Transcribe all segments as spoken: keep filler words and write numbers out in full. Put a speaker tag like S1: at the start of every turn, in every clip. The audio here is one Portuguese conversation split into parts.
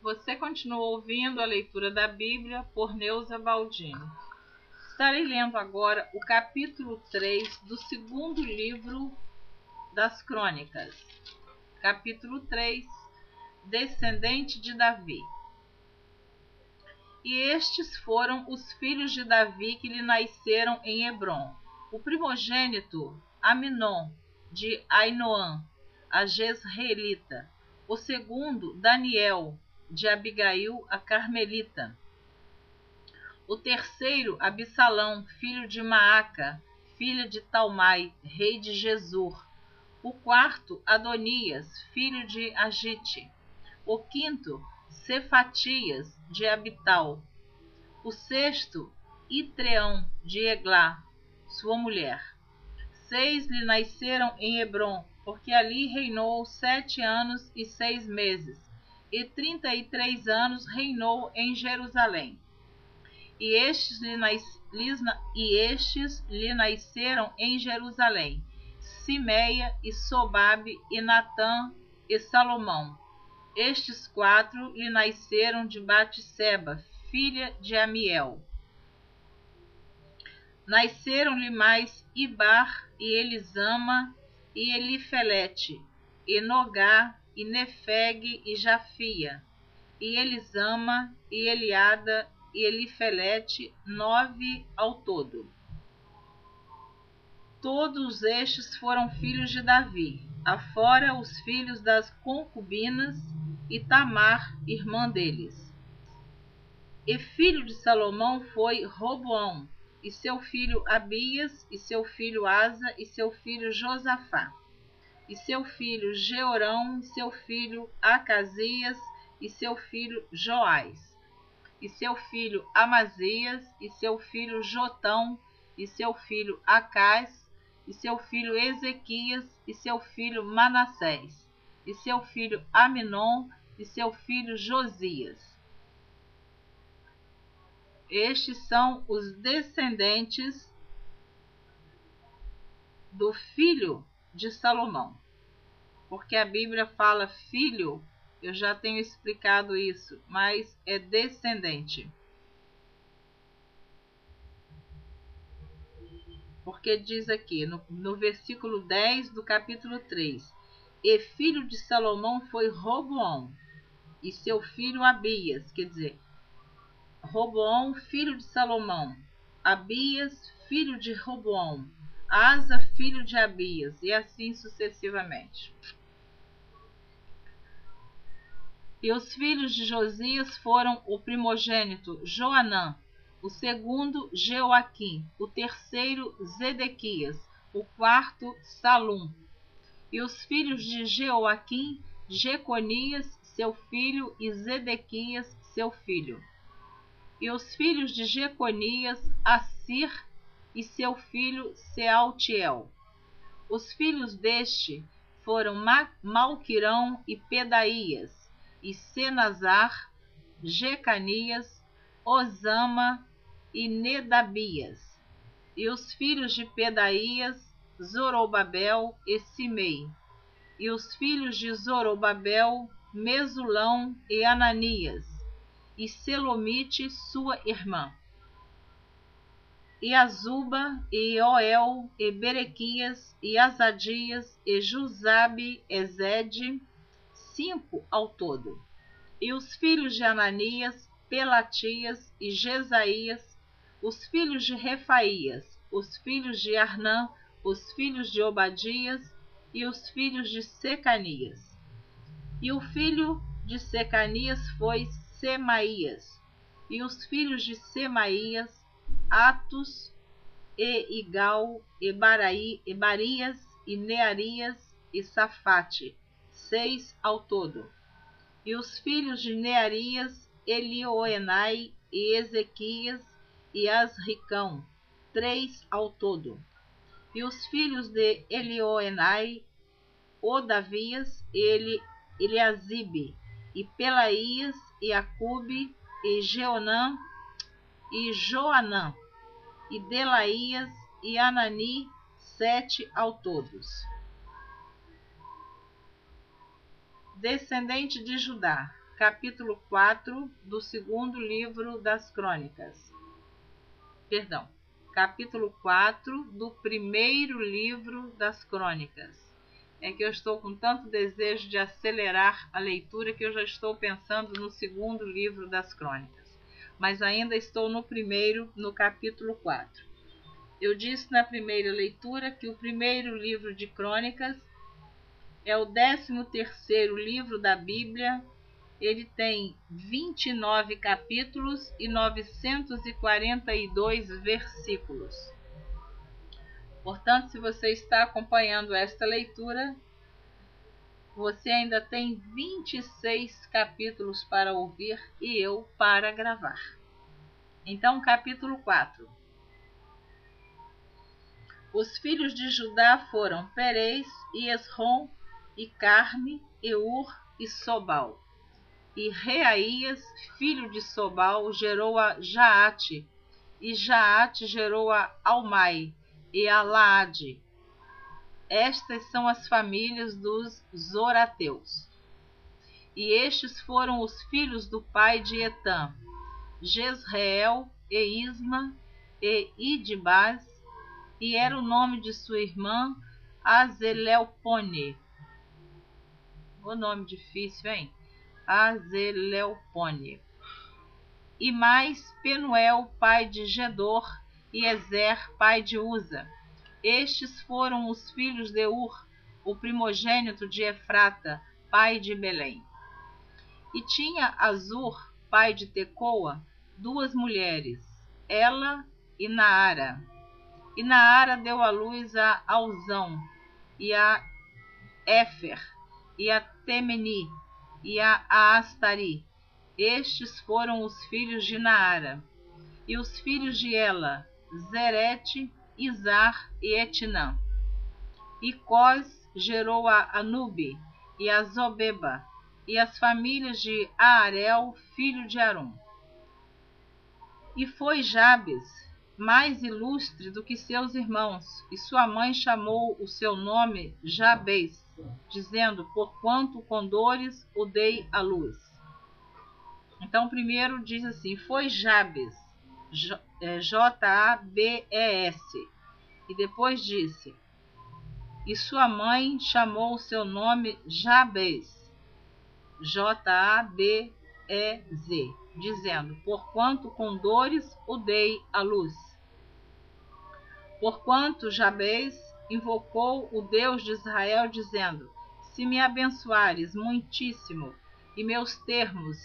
S1: você continua ouvindo a leitura da Bíblia por Neuza Baldini. Estarei lendo agora o capítulo três do segundo livro das Crônicas. Capítulo três, Descendente de Davi. E estes foram os filhos de Davi que lhe nasceram em Hebrom. O primogênito, Aminon, de Ainoã, a Jezreelita. O segundo, Daniel, de Abigail, a Carmelita. O terceiro, Absalão, filho de Maaca, filha de Talmai, rei de Gesur. O quarto, Adonias, filho de Agite. O quinto, Cefatias, de Abital. O sexto, Itreão, de Eglá, sua mulher. Seis lhe nasceram em Hebrom, porque ali reinou sete anos e seis meses, e trinta e três anos reinou em Jerusalém. E estes lhe, nas, lhes, e estes lhe nasceram em Jerusalém, Simeia e Sobabe e Natã e Salomão. Estes quatro lhe nasceram de Batseba, filha de Amiel. Nasceram-lhe mais Ibar e Elisama e Elifelete, e Nogá e Nefeg e Jafia, e Elisama e Eliada e Elifelete, nove ao todo. Todos estes foram filhos de Davi, afora os filhos das concubinas e Tamar, irmã deles. E filho de Salomão foi Roboão, e seu filho Abias, e seu filho Asa, e seu filho Josafá, e seu filho Jeorão, e seu filho Acasias, e seu filho Joás, e seu filho Amazias, e seu filho Jotão, e seu filho Acás, e seu filho Ezequias, e seu filho Manassés, e seu filho Aminon, e seu filho Josias. Estes são os descendentes do filho de Salomão. Porque a Bíblia fala filho, eu já tenho explicado isso, mas é descendente. Porque diz aqui, no, no versículo dez do capítulo três, e filho de Salomão foi Roboão, e seu filho Abias, quer dizer, Roboão, filho de Salomão, Abias, filho de Roboão, Asa, filho de Abias, e assim sucessivamente. E os filhos de Josias foram o primogênito Joanã, o segundo Jeoaquim, o terceiro Zedequias, o quarto Salum. E os filhos de Jeoaquim, Jeconias, seu filho, e Zedequias, seu filho. E os filhos de Jeconias, Assir, e seu filho Sealtiel. Os filhos deste foram Malquirão e Pedaías, e Senazar, Jecanias, Osama e Nedabias. E os filhos de Pedaías, Zorobabel e Simei. E os filhos de Zorobabel, Mesulão e Ananias, e Selomite, sua irmã. E Azuba, e Joel, e Berequias, e Azadias, e Jusabe, e Zede, cinco ao todo. E os filhos de Ananias, Pelatias e Jesaías, os filhos de Refaías, os filhos de Arnã, os filhos de Obadias e os filhos de Secanias. E o filho de Secanias foi Semaías, e os filhos de Semaías, Atos, e Igal, e, Baraí, e Barias, e Nearias, e Safate, seis ao todo. E os filhos de Nearias, Elioenai, e Ezequias, e Asricão, três ao todo. E os filhos de Elioenai, Odavias, Ele, Eliasibe, e Pelaías, e Acube, e Jeonã, e Joanã, e Delaías, e Anani, sete ao todos. Descendente de Judá. capítulo quatro do segundo livro das Crônicas. Perdão, capítulo quatro do primeiro livro das Crônicas. É que eu estou com tanto desejo de acelerar a leitura que eu já estou pensando no segundo livro das Crônicas. Mas ainda estou no primeiro, no capítulo quatro. Eu disse na primeira leitura que o primeiro livro de Crônicas é o décimo terceiro livro da Bíblia. Ele tem vinte e nove capítulos e novecentos e quarenta e dois versículos. Portanto, se você está acompanhando esta leitura, você ainda tem vinte e seis capítulos para ouvir e eu para gravar. Então, capítulo quatro. Os filhos de Judá foram Perez, e Esrom, e Carme, Eur e Sobal. E Reaías, filho de Sobal, gerou a Jaate, e Jaate gerou a Almai e a Laade. Estas são as famílias dos Zorateus. E estes foram os filhos do pai de Etã, Jezreel, e Isma, e Idibás, e era o nome de sua irmã Azelelpone. O nome difícil, hein? Azelelpone. E mais Penuel, pai de Gedor, e Ezer, pai de Uza. Estes foram os filhos de Ur, o primogênito de Efrata, pai de Belém. E tinha Azur, pai de Tecoa, duas mulheres, Ela e Naara. E Naara deu à luz a Alzão, e a Éfer, e a Temeni, e a Astari. Estes foram os filhos de Naara. E os filhos de Ela, Zerete, Izar e Etnã. E Cós gerou a Anube, e a Zobeba, e as famílias de Aarel, filho de Arum. E foi Jabes mais ilustre do que seus irmãos, e sua mãe chamou o seu nome Jabez, dizendo, porquanto com dores o dei à luz. Então, primeiro diz assim, foi Jabes, J A B E S, e depois disse, e sua mãe chamou o seu nome Jabez, J A B E Z, dizendo, porquanto com dores o dei à luz. Porquanto Jabez invocou o Deus de Israel, dizendo, se me abençoares muitíssimo, e meus termos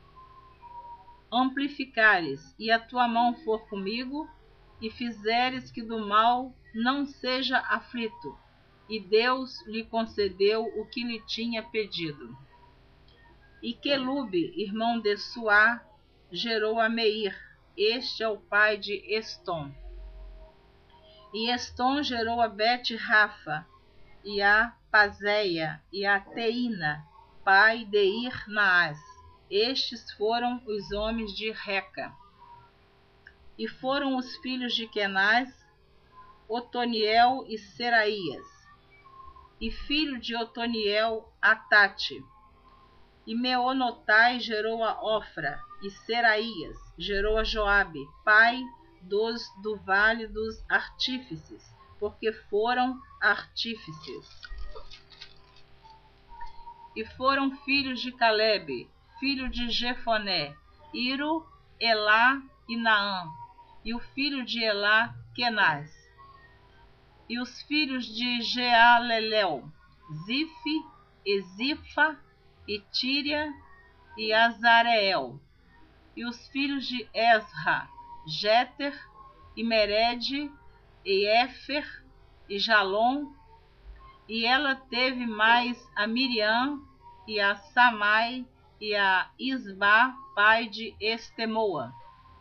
S1: amplificares, e a tua mão for comigo, e fizeres que do mal não seja aflito, e Deus lhe concedeu o que lhe tinha pedido. E Quelube, irmão de Suá, gerou a Meir, este é o pai de Estom. E Estom gerou a Bet-Rafa, e a Pazéia, e a Teína, pai de Ir-Naás. Estes foram os homens de Reca. E foram os filhos de Kenaz, Otoniel e Seraías. E filho de Otoniel, Atate. E Meonotai gerou a Ofra, e Seraías gerou a Joabe, pai dos do vale dos artífices, porque foram artífices. E foram filhos de Calebe, filho de Jefoné, Iro, Elá e Naã, e o filho de Elá, Kenaz. E os filhos de Jealelel, Zife, Ezifa, e Tíria e Azareel. E os filhos de Ezra, Jéter, e Mered, e Éfer, e Jalom. E ela teve mais a Miriam, e a Samai, e a Isba, pai de Estemoa.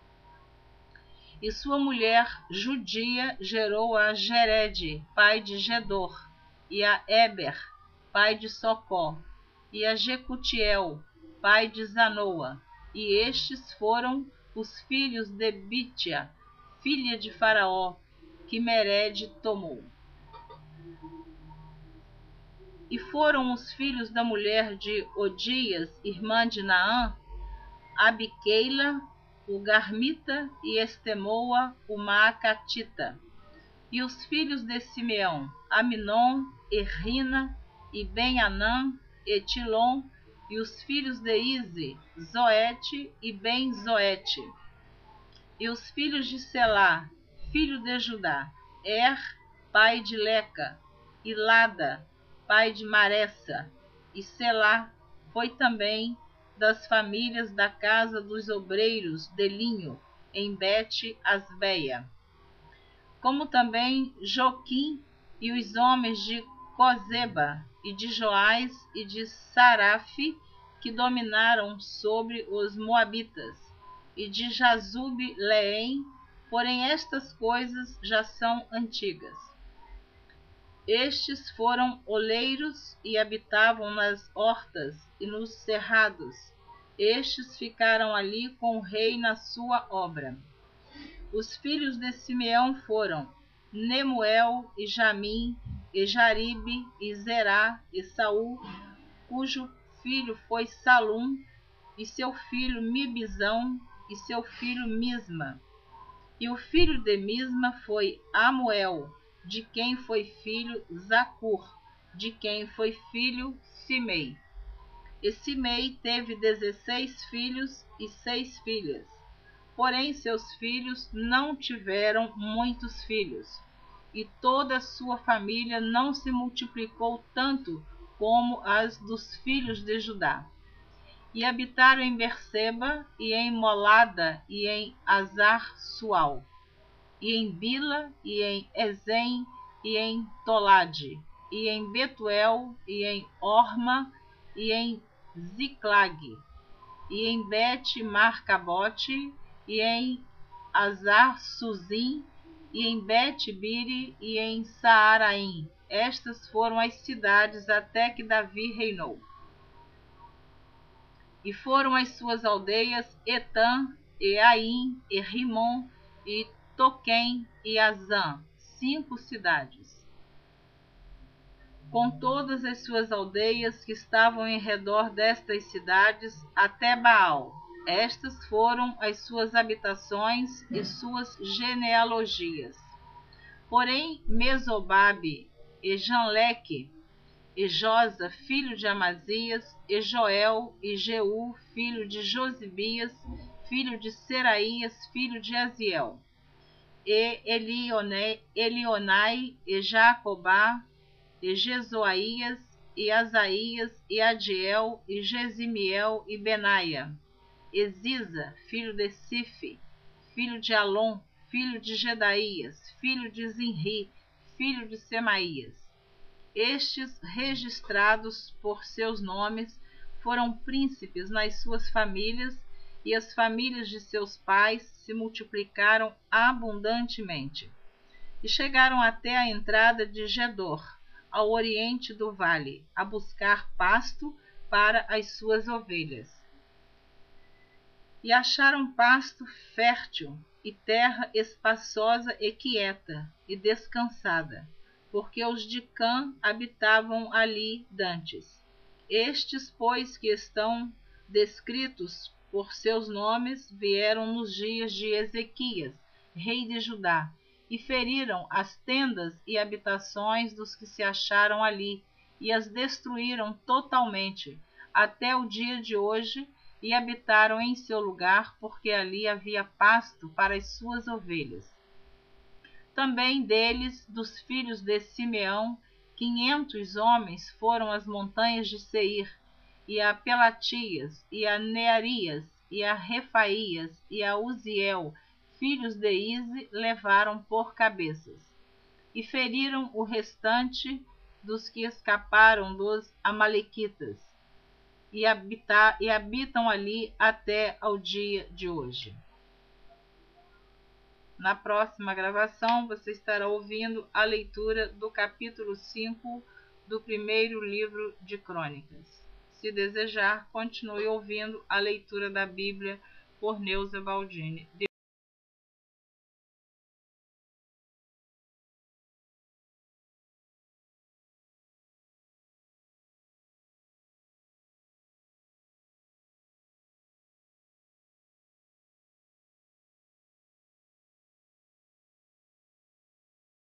S1: E sua mulher judia gerou a Jered, pai de Gedor, e a Eber, pai de Socó, e a Jecutiel, pai de Zanoa. E estes foram os filhos de Bitia, filha de Faraó, que Mered tomou. E foram os filhos da mulher de Odias, irmã de Naã, Abiqueila, o Garmita, e Estemoa, o Maacatita. E os filhos de Simeão, Aminon, Errina, e Ben-Anã, e Tilom. E os filhos de Ize, Zoete e Ben-Zoete. E os filhos de Selá, filho de Judá, Er, pai de Leca, e Lada, pai de Maressa. E Selá foi também das famílias da casa dos obreiros de linho, em Bet-Asbeia. Como também Joquim e os homens de Cozeba, e de Joás e de Sarafe, que dominaram sobre os moabitas, e de Jazub-Leém, porém estas coisas já são antigas. Estes foram oleiros e habitavam nas hortas e nos cerrados. Estes ficaram ali com o rei na sua obra. Os filhos de Simeão foram Nemuel e Jamim, e Jaribe, e Zerá, e Saul, cujo filho foi Salum, e seu filho Mibizão, e seu filho Misma. E o filho de Misma foi Amuel, de quem foi filho Zacur, de quem foi filho Simei. E Simei teve dezesseis filhos e seis filhas. Porém seus filhos não tiveram muitos filhos, e toda a sua família não se multiplicou tanto como as dos filhos de Judá. E habitaram em Berseba, e em Molada, e em Azar-Sual, e em Bila, e em Ezem, e em Tolade, e em Betuel, e em Orma, e em Ziclag, e em Bet-Marcabote, e em Azar-Suzim, e em Bet-Biri, e em Saaraim. Estas foram as cidades até que Davi reinou. E foram as suas aldeias Etã, e Aim, e Rimon, e Toquém, e Azã, cinco cidades, com todas as suas aldeias que estavam em redor destas cidades, até Baal. Estas foram as suas habitações e suas genealogias. Porém, Mesobabe, e Janleque, e Josa, filho de Amazias, e Joel, e Jeú, filho de Josibias, filho de Seraías, filho de Aziel, e Elionai, Elionai e Jacobá, e Jezoaías, e Asaías, e Adiel, e Gesimiel, e Benaia, e Ziza, filho de Sife, filho de Alon, filho de Gedaías, filho de Zinri, filho de Semaías. Estes, registrados por seus nomes, foram príncipes nas suas famílias, e as famílias de seus pais se multiplicaram abundantemente. E chegaram até a entrada de Gedor, ao oriente do vale, a buscar pasto para as suas ovelhas. E acharam pasto fértil, e terra espaçosa e quieta, e descansada, porque os de Cã habitavam ali dantes. Estes, pois, que estão descritos por seus nomes, vieram nos dias de Ezequias, rei de Judá, e feriram as tendas e habitações dos que se acharam ali, e as destruíram totalmente, até o dia de hoje, e habitaram em seu lugar, porque ali havia pasto para as suas ovelhas. Também deles, dos filhos de Simeão, quinhentos homens foram às montanhas de Seir, e a Pelatias, e a Nearias, e a Refaías, e a Uziel, filhos de Ize, levaram por cabeças. E feriram o restante dos que escaparam dos amalequitas, e, habita, e habitam ali até ao dia de hoje. Na próxima gravação, você estará ouvindo a leitura do capítulo cinco do primeiro livro de Crônicas. Se desejar, continue ouvindo a leitura da Bíblia por Neuza Baldini.